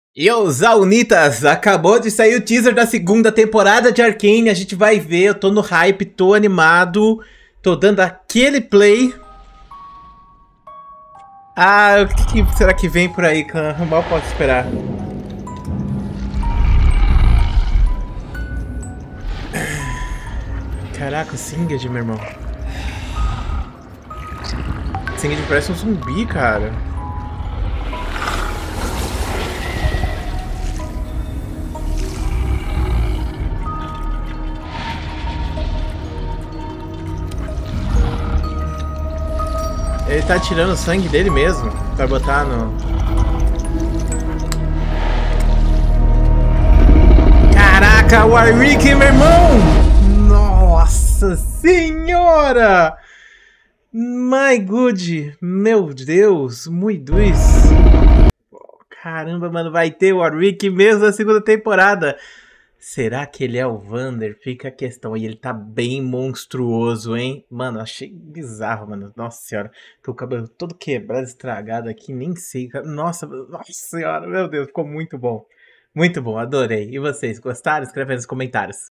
E os Zaunitas, acabou de sair o teaser da segunda temporada de Arcane, a gente vai ver, eu tô no hype, tô animado, tô dando aquele play. Ah, o que será que vem por aí, clã? Mal posso esperar. Caraca, o Singed, meu irmão. Singed parece um zumbi, cara. Ele tá tirando o sangue dele mesmo, pra botar no... Caraca, o Warwick, meu irmão! Nossa senhora! My good, meu Deus, muito isso. Caramba, mano, vai ter o Warwick mesmo na segunda temporada. Será que ele é o Vander? Fica a questão. E ele tá bem monstruoso, hein? Mano, achei bizarro, mano. Nossa senhora. Tô com o cabelo todo quebrado, estragado aqui, nem sei. Nossa senhora, meu Deus, ficou muito bom. Muito bom, adorei. E vocês, gostaram? Escreve aí nos comentários.